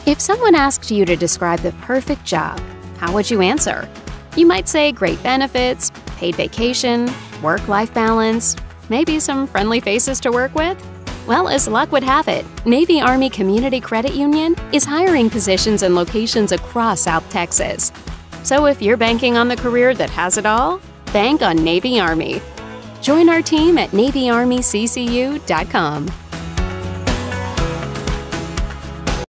If someone asked you to describe the perfect job, how would you answer? You might say great benefits, paid vacation, work-life balance, maybe some friendly faces to work with. Well, as luck would have it, Navy Army Community Credit Union is hiring positions in locations across South Texas. So if you're banking on the career that has it all, bank on Navy Army. Join our team at NavyArmyCCU.com.